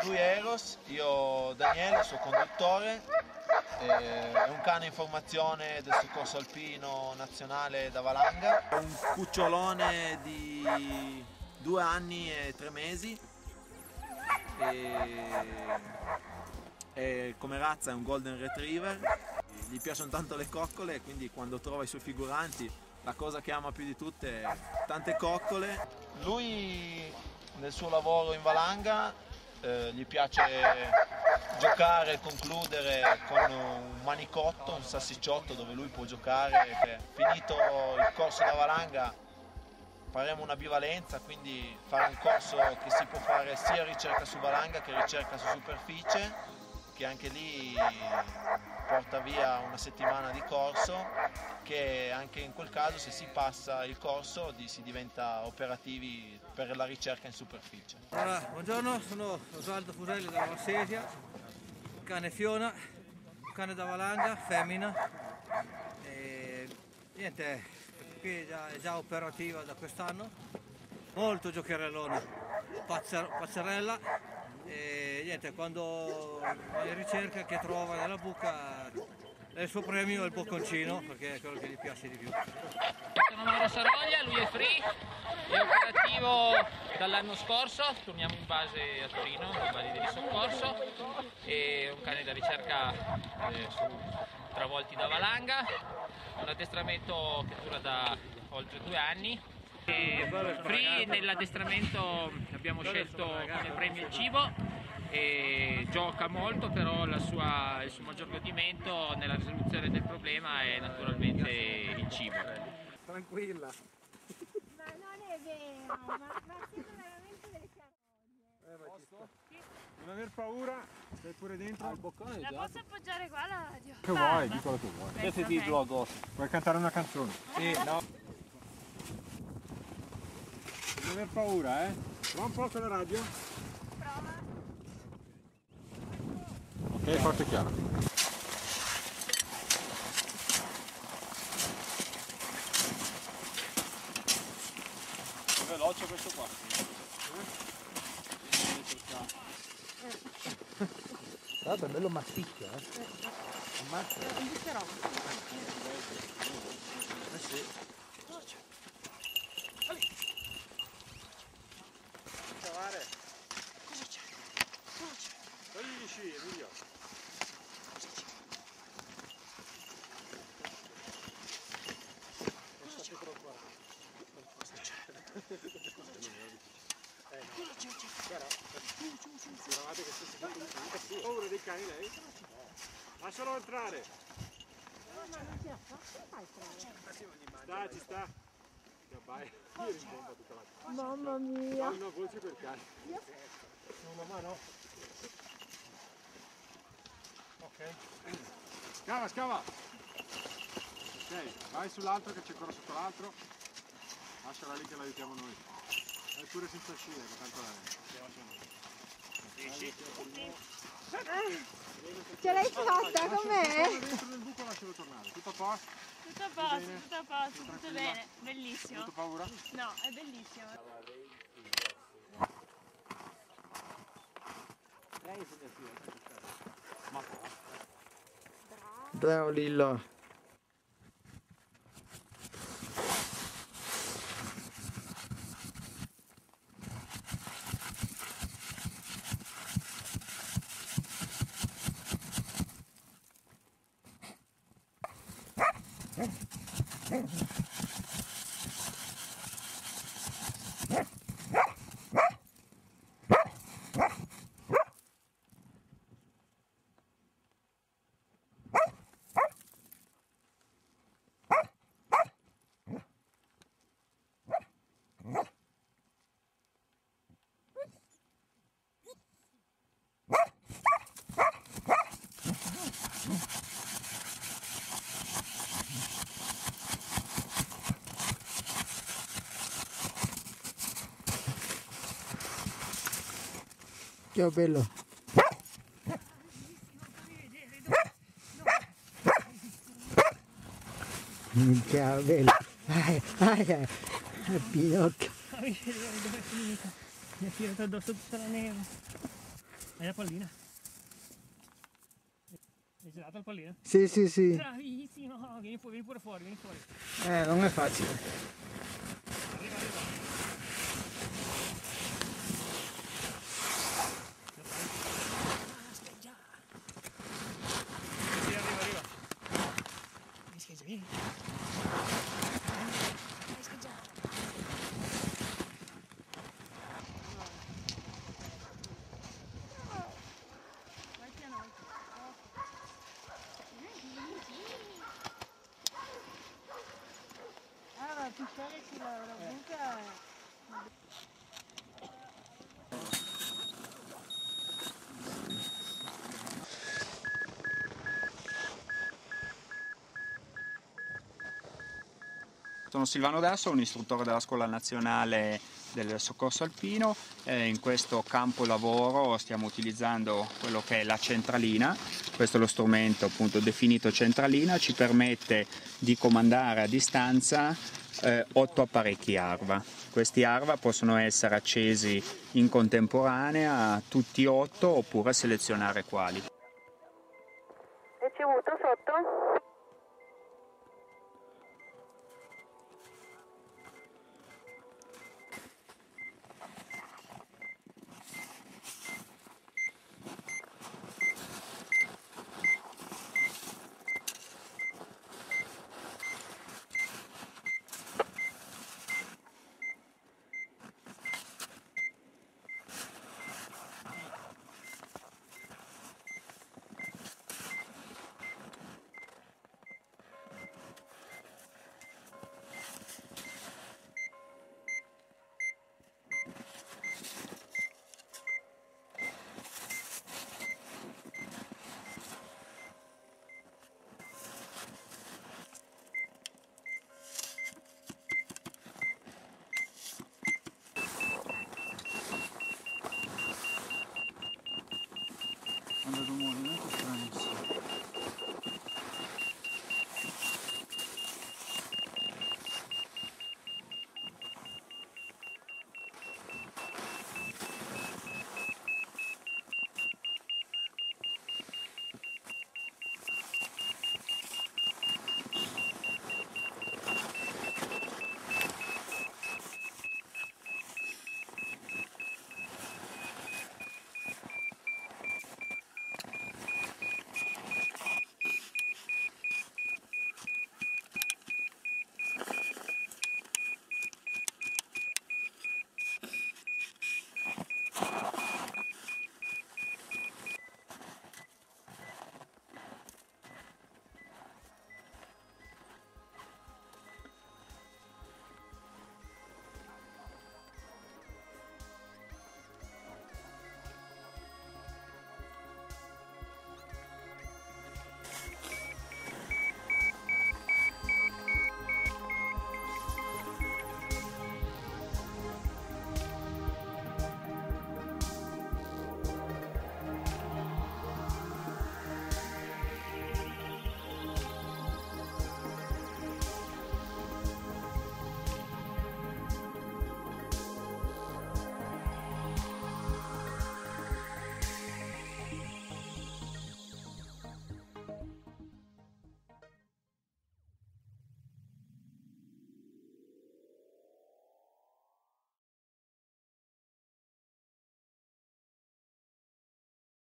lui è Eros, io Daniele, suo conduttore. È un cane in formazione del soccorso alpino nazionale da valanga. È un cucciolone di 2 anni e 3 mesi. E come razza è un golden retriever. Gli piacciono tanto le coccole, quindi quando trova i suoi figuranti la cosa che ama più di tutte è tante coccole. Lui nel suo lavoro in valanga gli piace giocare e concludere con un manicotto, un salsicciotto dove lui può giocare, che finito il corso da valanga faremo una bivalenza, quindi fare un corso che si può fare sia ricerca su valanga che ricerca su superficie, che anche lì porta via una settimana di corso, che anche in quel caso se si passa il corso si diventa operativi per la ricerca in superficie. Allora, buongiorno, sono Osvaldo Fuselli della Valsesia, cane Fiona, cane da valanga, femmina. E niente, qui è già operativa da quest'anno, molto giocherellona, pazzerella. E niente, quando va in ricerca che trova nella buca il suo premio è il bocconcino, perché è quello che gli piace di più. Sono Mauro Saroglia, lui è free, è operativo dall'anno scorso, torniamo in base a Torino, in base di soccorso, è un cane da ricerca su travolti da valanga, un addestramento che dura da oltre 2 anni. Free nell'addestramento abbiamo scelto come premio il cibo, e gioca molto, però il suo maggior godimento nella risoluzione del problema è naturalmente il cibo. Tranquilla. Ma non è vero, ma siete veramente delle carogne. Non aver paura, stai pure dentro. La posso appoggiare qua la radio? Che vuoi, di quello che vuoi. Questo ti do addosso. Vuoi cantare una canzone? Sì, no. Non aver paura, eh? Prova un po' con la radio. Prova. Ok, forte e chiaro. È veloce questo qua. Tra l'altro è bello massiccio, Ammazza. Sì. Cavare. Cosa c'è? Togli gli sci, Emilio. Cosa c'è? Cosa c'è? Eravate che stesse facendo paura dei cani lei? Lascialo entrare. Ma non ce la faccio, Sta, ci sta. Che vai. Io rimbomba tutta la mamma mia. Ha una voce per cane. Una mano. Ok. Scava, scava. Ok, vai sull'altro che c'è ancora sotto l'altro. Lasciala lì che l'aiutiamo noi. Vai pure senza sci, che tanto Ce l'hai fatta com'è? dentro nel buco, lascialo tornare. Tutto a posto? Tutto a posto, tutto a posto, tutto bene, bellissimo. Tutto paura? No, è bellissimo. Bravo Lillo. Ciao bello. Ciao bello. Pinocchio. Dove è finita? Mi ha tirato addosso tutta la neve. È la pallina. Hai girato la pallina? Sì, sì, sì. Bravissimo, vieni pure fuori, vieni fuori. Non è facile. Arriva, arriva. Sì, arriva, arriva. Scheggia, vieni. Ah, pisciare sulla buca. Sono Silvano Dasso, un istruttore della Scuola Nazionale del Soccorso Alpino. In questo campo lavoro stiamo utilizzando quello che è la centralina. Questo è lo strumento appunto definito centralina, ci permette di comandare a distanza 8 apparecchi ARVA. Questi ARVA possono essere accesi in contemporanea, tutti 8, oppure selezionare quali. Ricevuto sotto?